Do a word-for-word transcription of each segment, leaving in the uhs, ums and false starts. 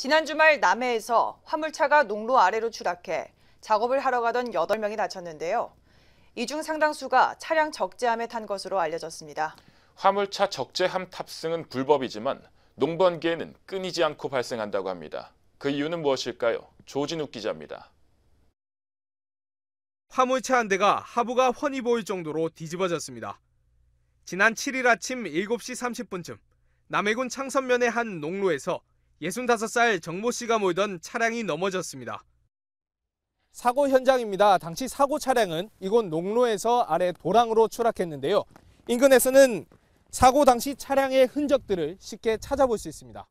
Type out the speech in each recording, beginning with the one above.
지난 주말 남해에서 화물차가 농로 아래로 추락해 작업을 하러 가던 여덟 명이 다쳤는데요. 이 중 상당수가 차량 적재함에 탄 것으로 알려졌습니다. 화물차 적재함 탑승은 불법이지만 농번기에는 끊이지 않고 발생한다고 합니다. 그 이유는 무엇일까요? 조진욱 기자입니다. 화물차 한 대가 하부가 훤히 보일 정도로 뒤집어졌습니다. 지난 칠 일 아침 일곱 시 삼십 분쯤 남해군 창선면의 한 농로에서 예순다섯 살 정모 씨가 몰던 차량이 넘어졌습니다. 사고 현장입니다. 당시 사고 차량은 이곳 농로에서 아래 도랑으로 추락했는데요. 인근에서는 사고 당시 차량의 흔적들을 쉽게 찾아볼 수 있습니다.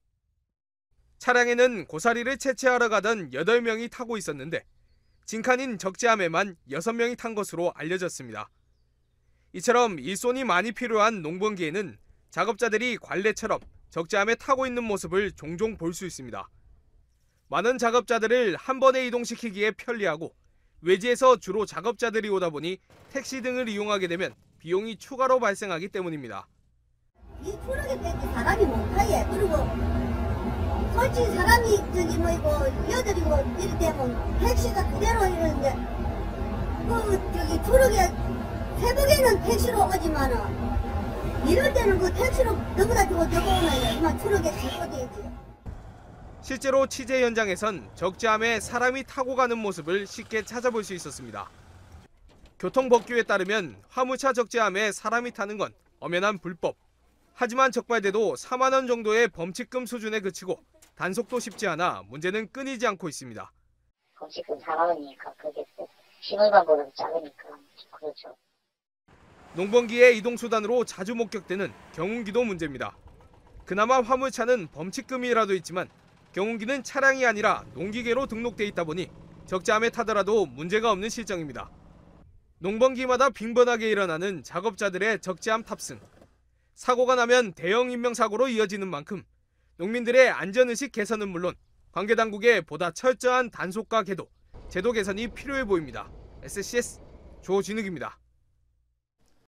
차량에는 고사리를 채취하러 가던 여덟 명이 타고 있었는데 진칸인 적재함에만 여섯 명이 탄 것으로 알려졌습니다. 이처럼 일손이 많이 필요한 농번기에는 작업자들이 관례처럼 적재함에 타고 있는 모습을 종종 볼 수 있습니다. 많은 작업자들을 한 번에 이동시키기에 편리하고 외지에서 주로 작업자들이 오다 보니 택시 등을 이용하게 되면 비용이 추가로 발생하기 때문입니다. 이 트럭에 뺏기 사람이 못 타게. 그리고 솔직히 사람이 저기 뭐 이거 여덟이고 이리 되면 택시가 그대로 이러는데 그 저기 트럭에 새벽에는 택시로 오지만은 이럴 때는 그 택시로 너보다 더 오면 그만 트럭에 타고 되지. 실제로 취재 현장에선 적재함에 사람이 타고 가는 모습을 쉽게 찾아볼 수 있었습니다. 교통법규에 따르면 화물차 적재함에 사람이 타는 건 엄연한 불법. 하지만 적발돼도 사만 원 정도의 범칙금 수준에 그치고 단속도 쉽지 않아 문제는 끊이지 않고 있습니다. 범칙금 사만 원이니까 그게 신호위반보다 작으니까 그렇죠. 농번기의 이동수단으로 자주 목격되는 경운기도 문제입니다. 그나마 화물차는 범칙금이라도 있지만 경운기는 차량이 아니라 농기계로 등록돼 있다 보니 적재함에 타더라도 문제가 없는 실정입니다. 농번기마다 빈번하게 일어나는 작업자들의 적재함 탑승. 사고가 나면 대형 인명사고로 이어지는 만큼 농민들의 안전의식 개선은 물론 관계당국의 보다 철저한 단속과 계도, 제도 개선이 필요해 보입니다. 에스씨에스 조진욱입니다.